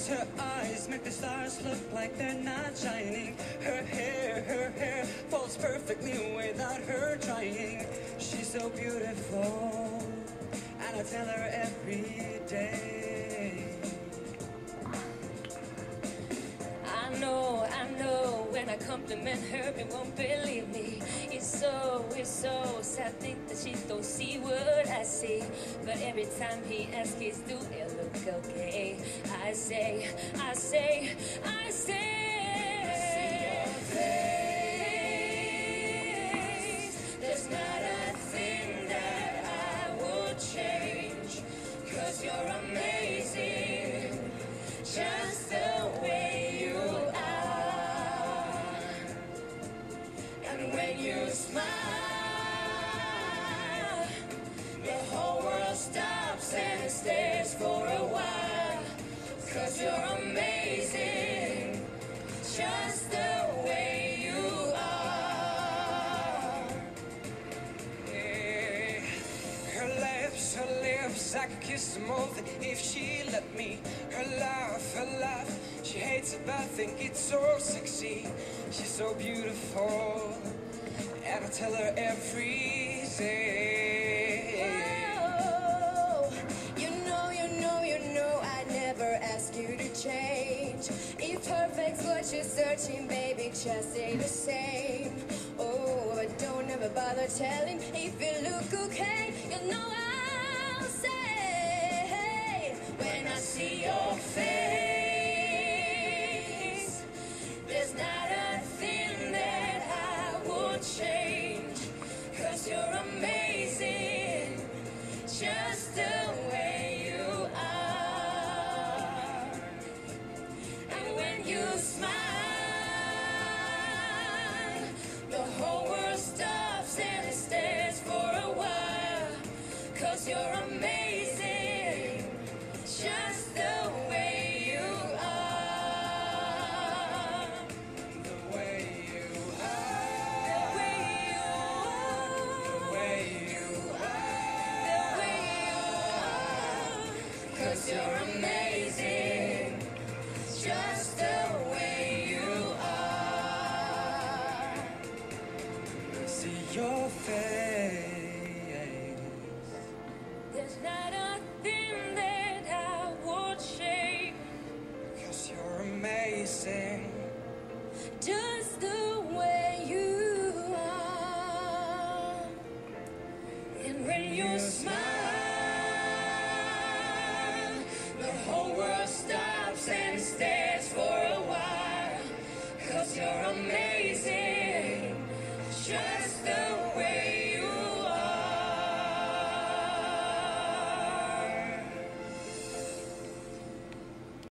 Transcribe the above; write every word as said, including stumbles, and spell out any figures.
Her eyes make the stars look like they're not shining. Her hair, her hair falls perfectly without her trying. She's so beautiful, and I tell her every day. I know, I know, when I compliment her, it won't believe me. It's so, it's so sad, think that she don't see what I see. But every time he asks, do it look okay? I say, I say, I say, I see your face. There's not a thing that I would change, 'cause you're amazing, just the way you are. And when you smile, the whole world stops and stares for a while. 'Cause you're amazing, just the way you are. Yeah. Her lips, her lips, I could kiss them both if she let me. Her laugh, her laugh, she hates it but I think it's so sexy. She's so beautiful, and I tell her every day. Oh, you know, you know, you know, I never ask you to change. If perfect's what you're searching, baby, just stay the same. Oh, but don't ever bother telling if you look okay. You know I'll say when I see your face, there's not a thing that I would change. 'Cause you're amazing, just the way you are. And when you smile, the whole world stops and it stares for a while. 'Cause you're amazing, just the way you are. The way you The are, way you the are. way you The way you are. 'Cause you're amazing, just the way you are. see your face. There's not a thing that I would change, 'Cause you're amazing, just the way you are. And when you smile, the whole world stops and stares for a while. 'Cause you're amazing, just the